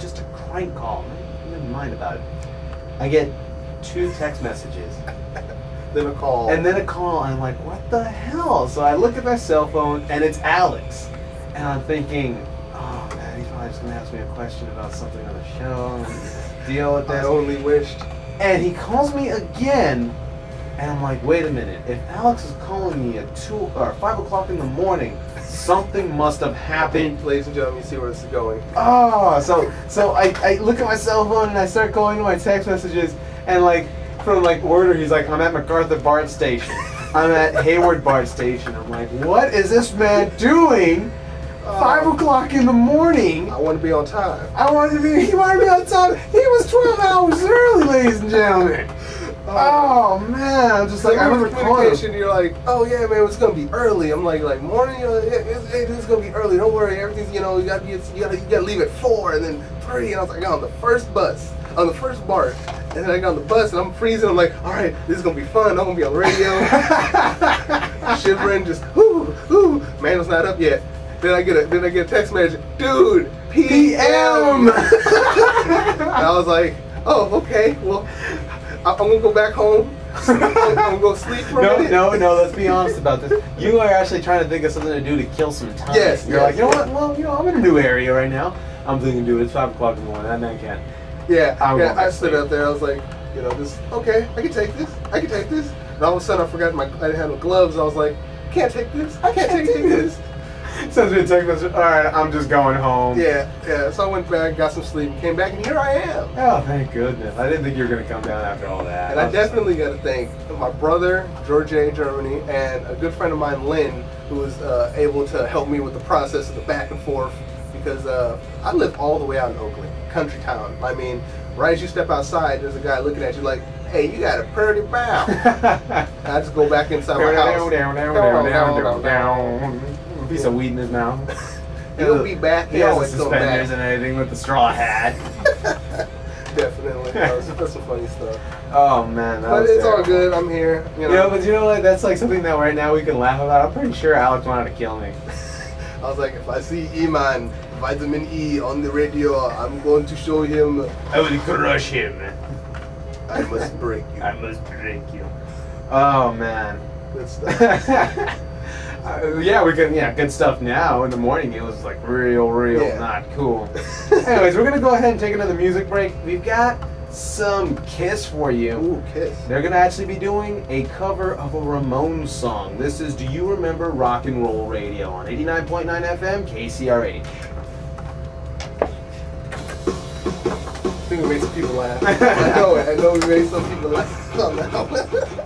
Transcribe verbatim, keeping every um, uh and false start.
just a crank call. I didn't mind about it. I get two text messages. Then a call. And then a call, and I'm like, what the hell? So I look at my cell phone, and it's Alex. And I'm thinking, oh man, he's probably just gonna ask me a question about something on the show, and deal with I this. only wished. And he calls me again, and I'm like, wait a minute. If Alex is calling me at two or five o'clock in the morning, something must have happened. Ladies and gentlemen, you see where this is going. Oh, so so I, I look at my cell phone and I start going to my text messages, and like from like order, he's like, I'm at MacArthur BART station. I'm at Hayward BART station. I'm like, what is this man doing? Uh, Five o'clock in the morning. I want to be on time. I wanted to be. He wanted to be on time. He was twelve hours early, ladies and gentlemen. Oh man, I'm just like, I remember calling him. You're like, oh yeah, man, it's gonna be early. I'm like, like morning. You're like, hey, it's, hey, it's gonna be early. Don't worry, everything's, you know, you got you got you got to leave at four and then three. And I was like, I got on the first bus, on the first BART, and then I got on the bus and I'm freezing. I'm like, all right, this is gonna be fun. I'm gonna be on the radio, shivering, just whoo, whoo. Manuel's not up yet. Then I get a then I get a text message, dude, P M And I was like, oh, okay, well, I'm gonna go back home. I'm gonna go sleep for a No, minute. no, no. Let's be honest about this. You are actually trying to think of something to do to kill some time. Yes, You're yes, like, you know yes. what? Well, you know, I'm in a new area right now. I'm thinking, dude, it's five o'clock in the morning. That man can't. Yeah, I yeah. won't I sleep. stood up there. I was like, you know, this. Okay, I can take this. I can take this. And all of a sudden, I forgot my. I didn't have no gloves. I was like, can't take this. I can't, can't take, take this. Sends me a text message. All right, I'm just going home. Yeah, yeah. So I went back, got some sleep, came back, and here I am. Oh, thank goodness. I didn't think you were gonna come down after all that. And I was definitely got to thank my brother, George A. Germany, and a good friend of mine, Lynn, who was uh, able to help me with the process of the back and forth, because uh, I live all the way out in Oakland, country town. I mean, right as you step outside, there's a guy looking at you like, hey, you got a pretty bow. I just go back inside my house. Down, down, down, down, down, down. A piece of weed in his mouth. He'll be back. He He has always the come back. suspenders and everything with the straw hat. Definitely. That's, that's some funny stuff. Oh man, that But was it's all terrible. good. I'm here. You know. You know, but you know what? That's like something that right now we can laugh about. I'm pretty sure Alex wanted to kill me. I was like, if I see E-Man, Vitamin E on the radio, I'm going to show him. I will crush him. I must break you. I must break you. Oh man. Good stuff. Uh, yeah, we can. Yeah, good stuff. Now in the morning, it was like real, real Yeah. not cool. Anyways, we're gonna go ahead and take another music break. We've got some Kiss for you. Ooh, Kiss. They're gonna actually be doing a cover of a Ramones song. This is "Do You Remember Rock and Roll Radio" on eighty-nine point nine F M K C R H. I think we made some people laugh. I know it. I know we made some people laugh on that one.